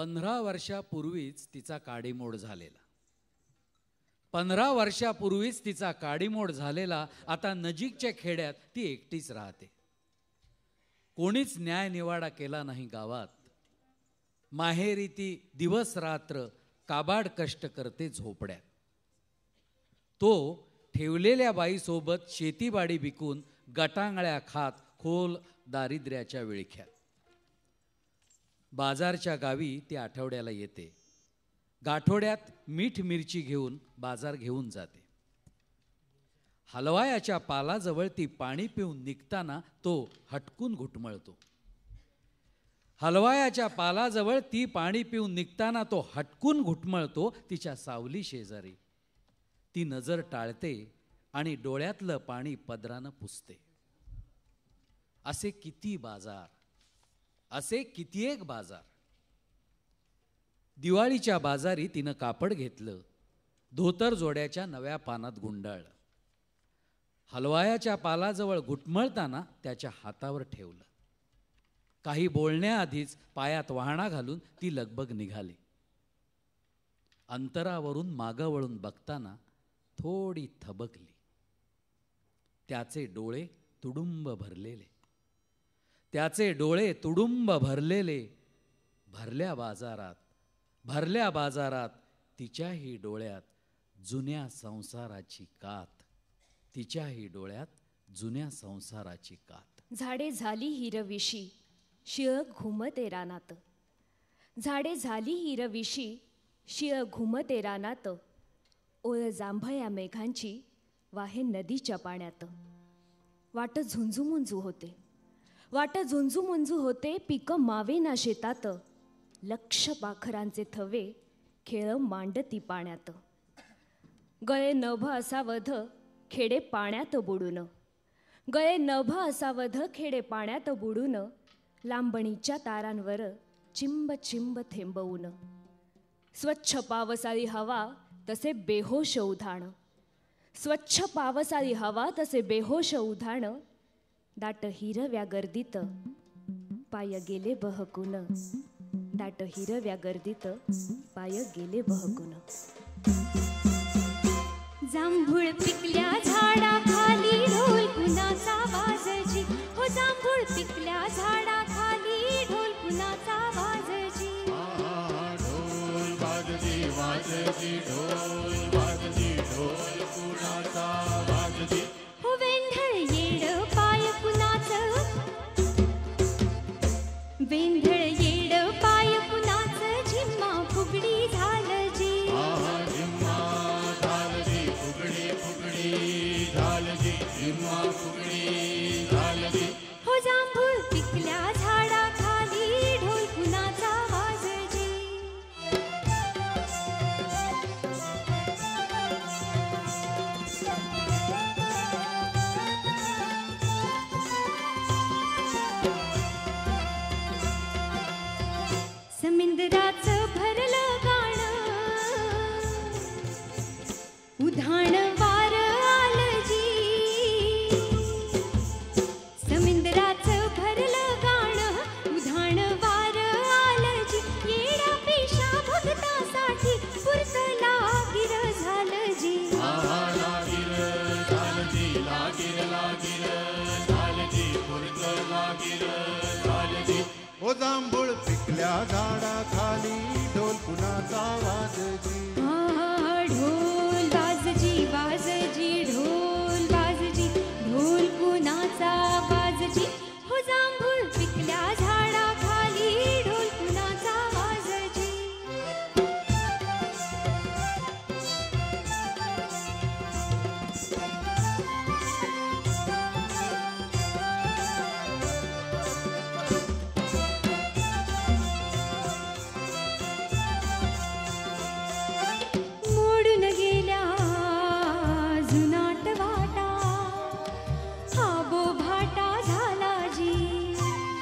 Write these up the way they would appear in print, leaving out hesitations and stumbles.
15 वर्षापूर्वीच तिचा काडीमोड झालेला. 15 वर्षापूर्वीच तिचा काडीमोड झालेला. आता नजीकच्या खेड्यात ती एकटीच राहते. कोणीच न्याय निवाडा केला नाही गावात. माहेरी ती दिवस रात्र काबाड कष्ट करते झोपड्यात. तो ठेवलेल्या बाईसोबत शेतीबाडी विकून गटांगळ्या खात खोल दारिद्र्याच्या विळख्यात. बाजारच्या गावी ती आठवड्याला येते. गाठोड्यात मीठ मिरची घेऊन बाजार घेऊन जाते. हलवायाच्या पालाजवळ ती पाणी पिऊन निघताना तो हटकून घुटमळतो. हलवायाच्या पालाजवळ ती पाणी पिऊन निघताना तो हटकून घुटमळतो. तिच्या सावली शेजारी ती नजर टाळते आणि डोळ्यातलं पाणी पदरानं पुसते. असे किती बाजार, असे कित्येक बाजार. दिवाळीच्या बाजारी तिनं कापड घेतलं. धोतर जोड्याच्या नव्या पानात गुंडाळलं. हलवायाच्या पालाजवळ घुटमळताना त्याच्या हातावर ठेवलं. काही बोलण्याआधीच पायात वाहणा घालून ती लगबग निघाली. अंतरावरून मागं वळून बघताना थोडी थबकली. त्याचे डोळे तुडुंब भरलेले, त्याचे डोळे तुडुंब भरलेले. भरल्या बाजारात तिच्याही डोळ्यात जुन्या संसाराची कात. तिच्याही डोळ्यात जुन्या संसाराची कात. झाडे झाली हिरविशी, शिळ घुमते रानात. झाडे झाली हिरविशी, शिळ घुमते रानात. ओळ जांभया मेघांची वाहे नदीच्या पाण्यात. वाट झुंजूमुंजू होते, वाट झुंजूमुंजू होते. पिकं मावेना शेतात. लक्ष पाखरांचे थवे खेळ मांडती पाण्यात. गळे नभ असावध खेडे पाण्यात बुडून. गळे नभ असावध खेडे पाण्यात बुडून. लांबणीच्या तारांवर चिंब चिंब थेंबवून. स्वच्छ पावसाळी हवा तसे बेहोश उधाण. स्वच्छ पावसाळी हवा तसे बेहोश उधाण. दाट हिरव्या गर्दीत पाय गेले बहकून. दाट हिरव्या गर्दीत पाय गेले बहकून. जांभूळ पिकल्या झाडाखाली ढोल कुणाचा वाजजी. हो जांभूळ पिकल्या झाडाखाली ढोल कुणाचा वाजजी. ढोल वाजजी वाजजी ढोल वाजजी ढोल कुणाचा वाजजी. हो वेंढळ येड पाय कुणाचं. वेंढळ येड पाय कुणाचं. झिम्मा फुगडी झालजी. झिम्मा झालजी फुगडी फुगडी झालजी. झिम्मा फुगडी झालजी. हो जांभूळ पिकल्या झाडाखाली ढोल कुणाचा वाजजी. समुद्राचं भरलं गाणं उधाण वार आलजी. समुद्राचं भरलं गाणं उधाण वार आलजी. येडा पेशा भक्तासाठी पुरतं लागिर झालजी. लागिर झालजी लागिर लागिर झालजी पुरतं लागिर झालजी. ओ जांभूळ पिकल्या झाडाखाली ढोल कुणाचा वाजजी. ढोल वाजजी वाजजी ढोल वाजजी. ढोल कुणाचा वाजजी. हो जांभूळ पिकल्या झाडाखाली ढोल कुणाचा वाजजी. मोडून गेल्या जुनाट वाटा. हा बोभाटा झाला जी.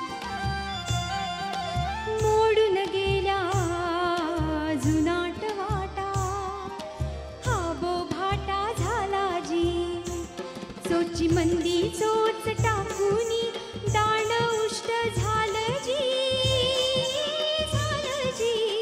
मोडून गेल्या जुनाट वाटा. हा बोभाटा झाला जी. चोची मंदी चोच टाकूनी दाण उष्ट झालं जी. झालं जी.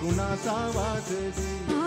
कुणाचा वाजवी